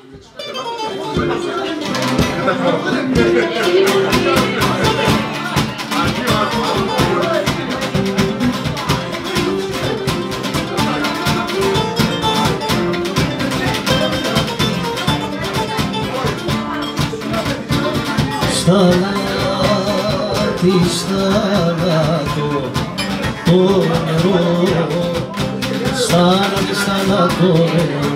Στάλα το νερό, στάλα το νερό.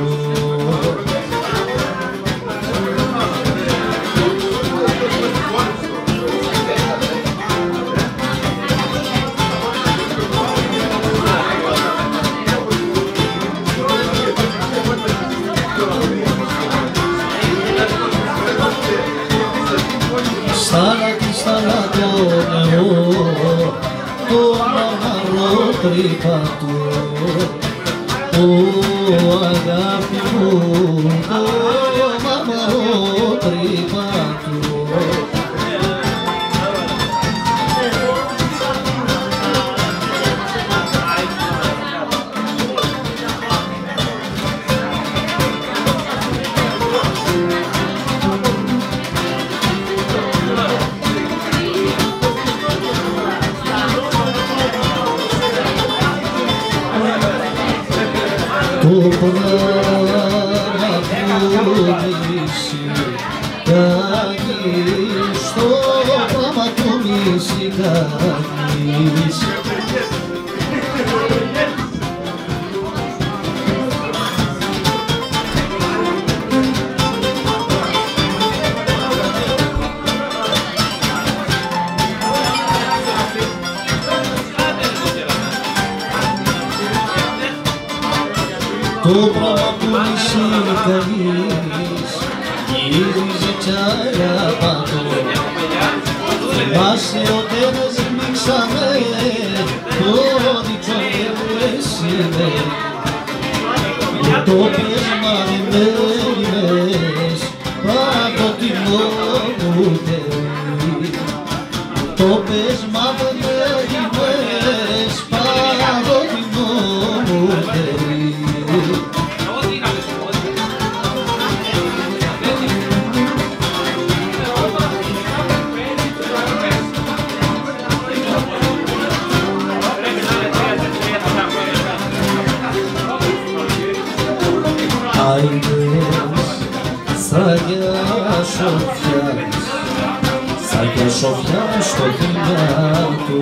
Στάλα το νερό, το μαύρο τρύπα του, αγάπη μου, το μαύρο τρύπα του. Το πράγμα που μισεί κανείς, το πράγμα που μισεί κανείς. Το πράγμα που μισεί κανείς γύριζε κι άλλα παντού. Θυμάσαι όταν σμίξαμε το δικό μου το πέσμα με μέλιμες από την μου παιδί. Το πέσμα με μέλιμες από την μου παιδί. Σαν για σοφιά στο χειμώνα του.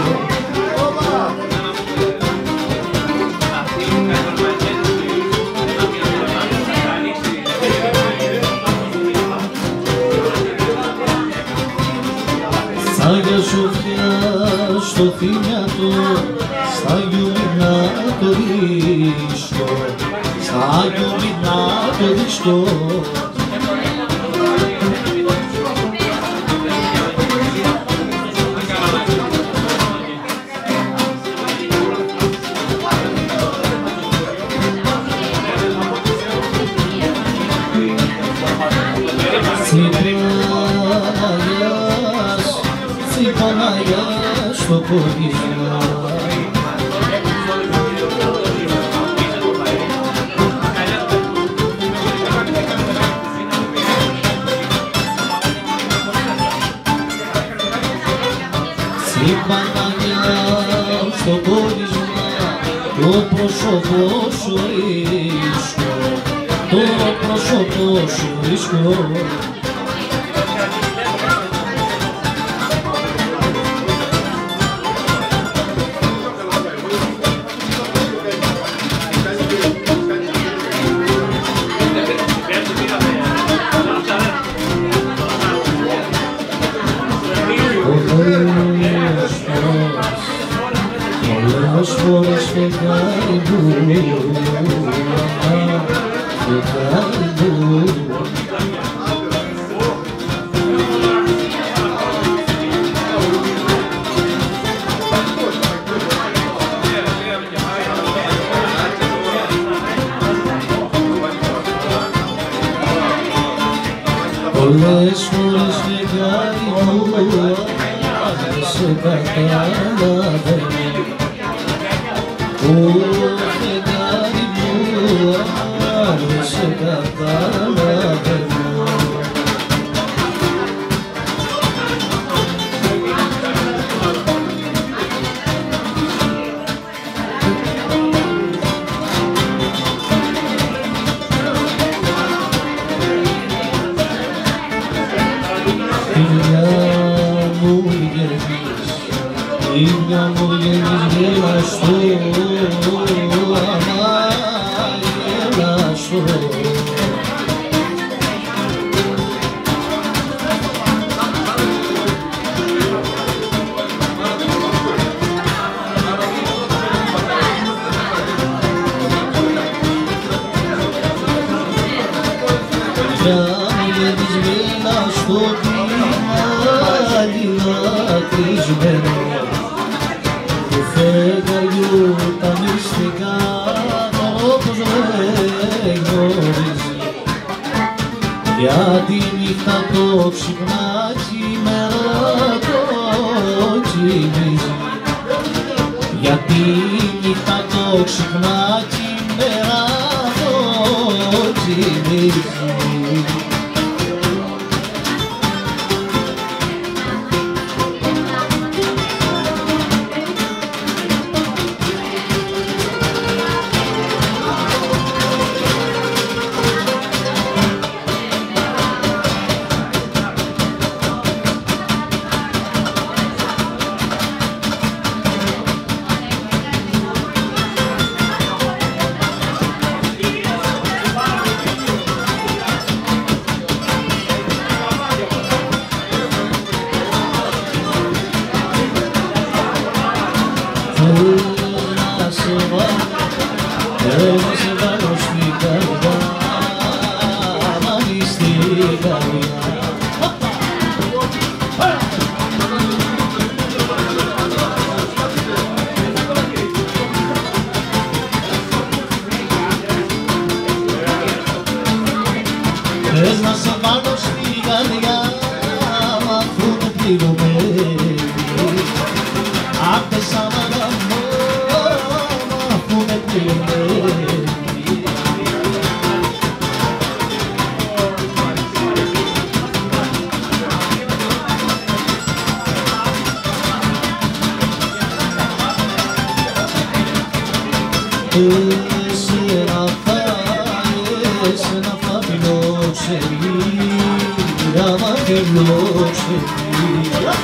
Σαν για σοφιά στο χειμώνα του, σαν γιουλινά το ρίσκο, σαν γιουλινά το ρίσκο. Παναγιάς στο κορίτσιο. Συ Παναγιά στο κορίτσιο, το πρόσωπο σου ρίσκω, το πρόσωπο σου ρίσκω. Πολλές φορές φεγγάρι μου, φεγγάρι μου. Πολλές φορές φεγγάρι μου, δεν σε καταλαβαίνω. Φεγγάρι μου, δεν σε καταλαβαίνω. γυρισμένα στο κυμάλι λατρισμένο του φεγγαριού τα μυστικά όπως δεν γνωρίζει για τη νύχτα το ξυπνάκι μέρα το κοιμίζει για τη νύχτα το ξυπνάκι μέρα το κοιμίζει. Να σε βάλω στην καρδιά, μάλλη στην καρδιά. Θες να σε βάλω στην καρδιά, μ' αφού με πληγωμένη απ' τεσσά Εσένα θα φιλόξενη, άμα φιλόξενη.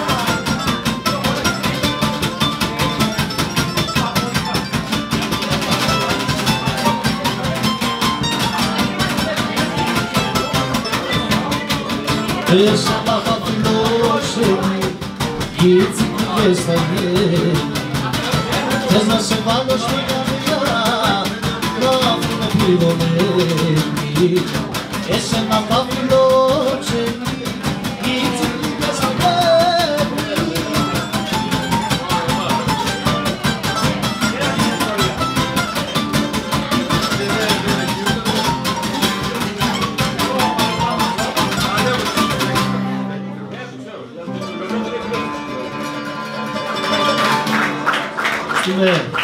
Εσένα θα φιλόξενη, έτσι και στα γέλη. Θες να σε βάλω στην καρδιά, να αφήνω πληγωμένη. Εσένα θα φιλόξενη, έτσι και στα γέλη.